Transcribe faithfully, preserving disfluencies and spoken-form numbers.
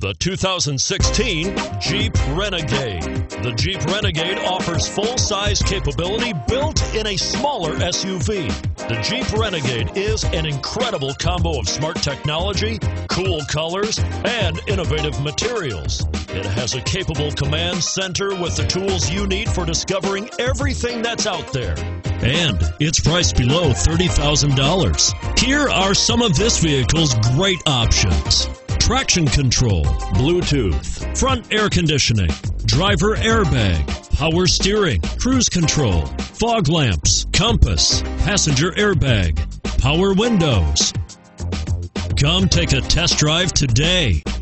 The two thousand sixteen Jeep Renegade. The Jeep Renegade offers full-size capability built in a smaller S U V. The Jeep Renegade is an incredible combo of smart technology, cool colors, and innovative materials. It has a capable command center with the tools you need for discovering everything that's out there. And it's priced below thirty thousand dollars. Here are some of this vehicle's great options: traction control, Bluetooth, front air conditioning, driver airbag, power steering, cruise control, fog lamps, compass, passenger airbag, power windows. Come take a test drive today.